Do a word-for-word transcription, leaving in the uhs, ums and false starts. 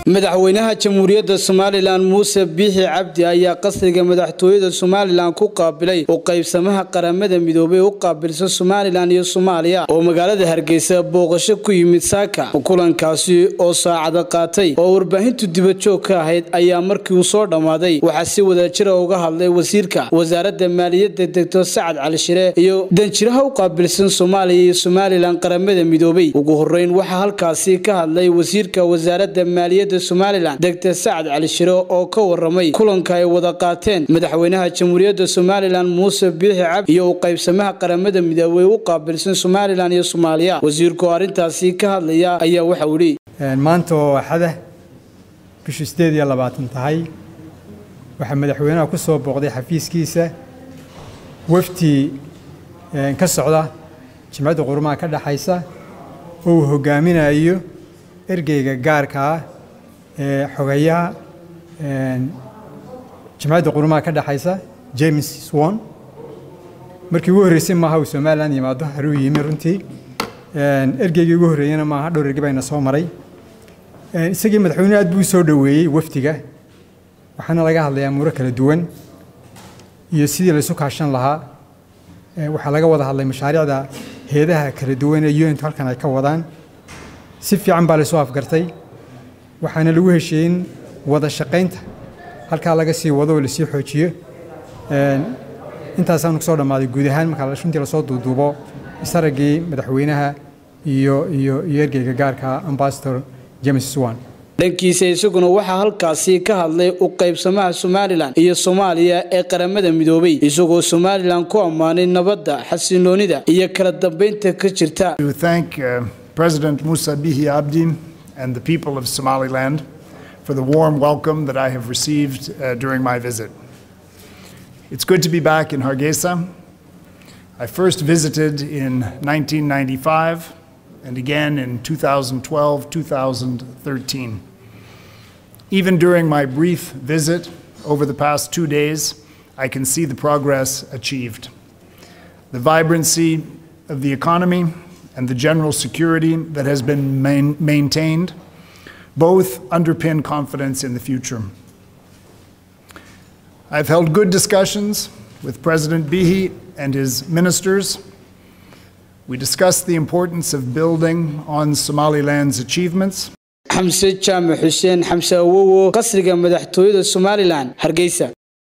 madaxweynaha jamhuuriyadda Soomaaliland Muuse Biixi Cabdi ayaa qasriga madaxtooyada Soomaaliland ku qaabilay oo qaybsamaha qaramada midoobay u qaabilsan Soomaaliland iyo Soomaaliya oo magaalada Hargeysa booqasho ku yimid saaka kulankaasi oo saacado qaatay oo warbaahintu dibad joog ka ahayd ayaa markii uu soo dhamaaday waxa si wada jir ah uga hadlay wasiirka wasaaradda maaliyadda Doctor Saad Cali Shire iyo danjiraha u qaabilsan Soomaaliya iyo Soomaaliland qaramada midoobay ugu horeyn waxa halkaasi ka hadlay wasiirka wasaaradda maaliyadda Soomaaliland Doctor Saad Cali Shire oo ka waramay kulanka ay wada qaateen madaxweynaha jamhuuriyadda Soomaaliland Muuse Biixi Cabdi iyo qaybsamaha qaramada midoobay u qaabilsan Soomaaliland iyo Soomaaliya wasiirku arintaasi ka hadlaya ayaa waxa uu leeyahay maanta waxada bisha sideed iyo labaatan tahay waxa madaxweynaha ku soo booqday xafiiskiisa wafti ka socda jimcada qurmaha ka dhaxaysa oo hogaaminayo ergeyga gaarka ah ee xogayaha jimcada qurmaha ka dhaxaysa James Swan markii ugu horeysay maaha uu Soomaaliland yimaado haruu yimi runtii ergeygii ugu horeeyana maaha dhowr ergey bayna soo maray isagii madaxweynaha aad buu soo dhaweeyay waftiga waxaana laga hadlayaa muuro kala duwan iyo sidii la isu kaashan lahaa waxa laga wada hadlay mashaariicda heedaha kala duwan ee U N halkan ay ka wadaan si fiican baa la soo afgartay waxaana lagu heshiin wada shaqeynta halka laga sii wado oo la sii xoojiyo intaas aan ku soo dhamaaday guud ahaan marka la shuntii la soo duuduubo isaragii madaxweynaha iyo iyo ergeyga gaarka ambassador James Swan dhankiisa isaguna waxa halkaasi ka hadlay u qaybsamaha Soomaaliland iyo Soomaaliya ee qaramada midoobay isagoo Soomaaliland ku amaanay nabadda xasiloonida iyo kala dambeynta ka jirta. To thank uh, President Muuse Biixi Cabdi and the people of Somaliland for the warm welcome that I have received uh, during my visit. It's good to be back in Hargeisa. I first visited in nineteen ninety-five and again in two thousand twelve, two thousand thirteen. Even during my brief visit over the past two days, I can see the progress achieved. The vibrancy of the economy and the general security that has been main maintained both underpin confidence in the future. I've held good discussions with President Biixi and his ministers. We discussed the importance of building on Somaliland's achievements. Hamza Jaamac Hussein Hamza Awowo qasriga madaxtooyada Somaliland Hargeysa.